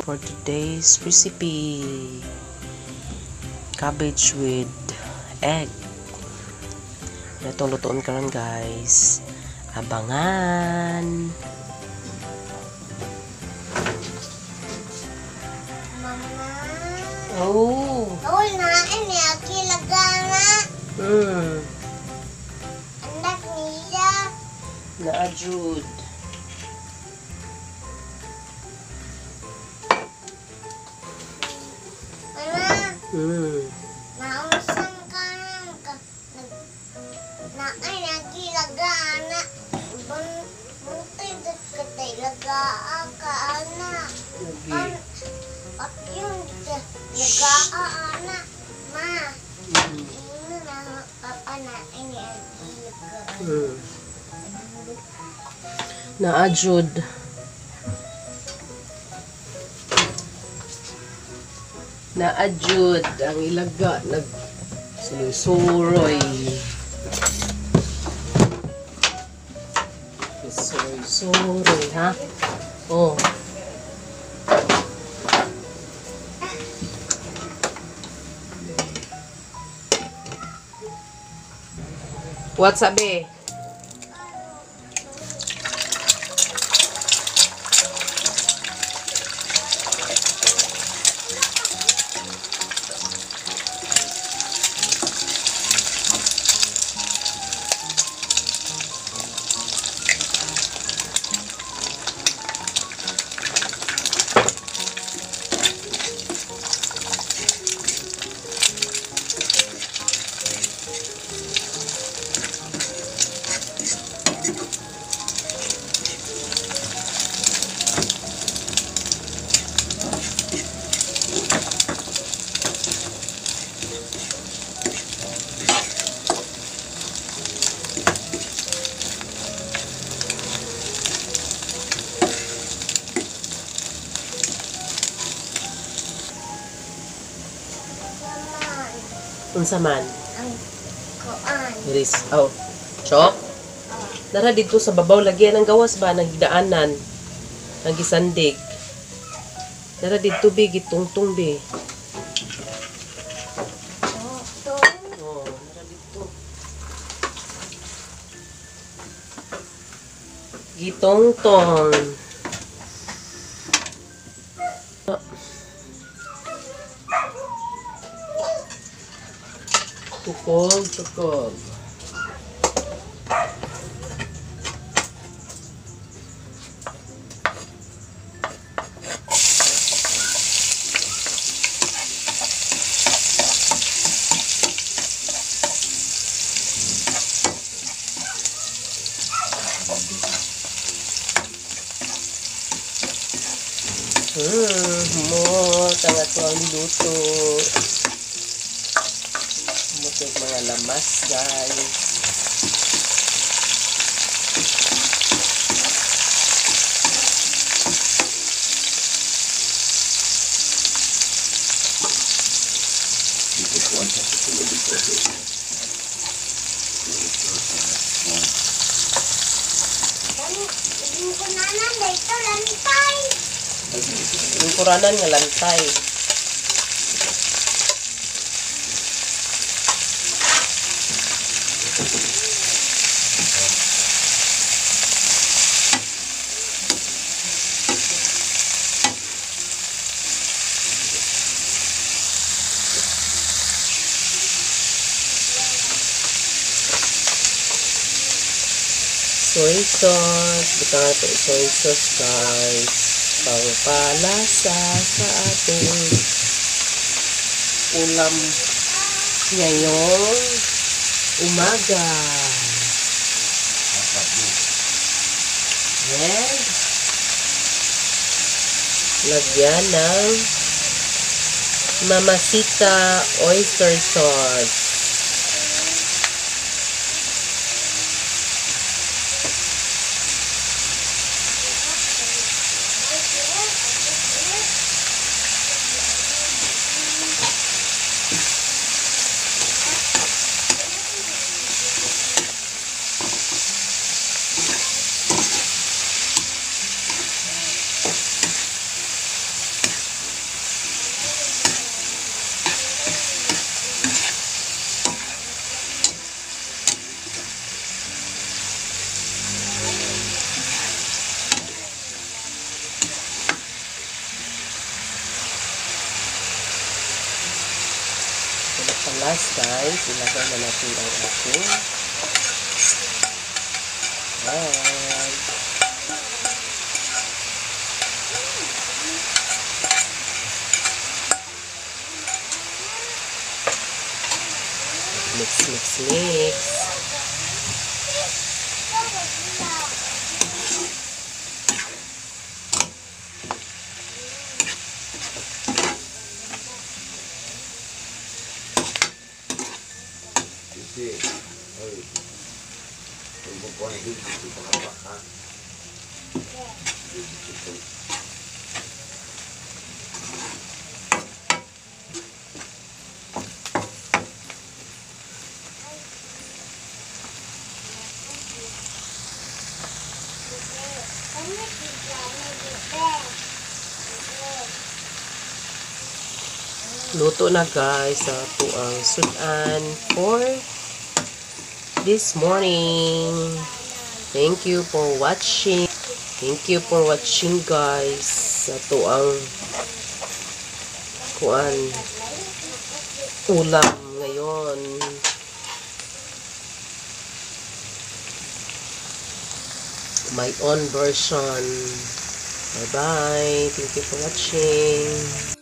for today's recipe. Cabbage with egg. Itong lutoon karon guys. Abangan! Mama. Oh! Tol na, ini aki lagana. Anak niya. Na-ajud. Mama. Nausang ka na ay nagilagana. Buti katay lagaa ka anak. At yun lagaa anak. Ma. Ino na papa na ay nagilagana. Na-ajud. Na-ajud ang ilaga. Nag-suroy. Suroy, ha? Oh. What sabi? Unsa man? Ang kuan. Iris. Oh. Chok? Nara dito sa babaw lagyan ng gawas ba ng hidaanan. Ang gisandig. Nara dito bi gitungtung bi. Oh, nara dito. Gitongtong. Tukog. Tangat ko ang niluto. Mutik mga lamas, guys. Yung kuranan nga lantay. Soy sauce. Butang ito soy sauce, guys. Pangpalasa sa ating ulam ngayong umaga. And lagyan ng Mamacita oyster sauce. last guys, ilagay na natin ang ating egg. Mix, mix, mix. Luto na guys ito ang sudan for this morning. Thank you for watching. Thank you for watching guys. Ito ang ulam ngayon. My own version. Bye bye. Thank you for watching.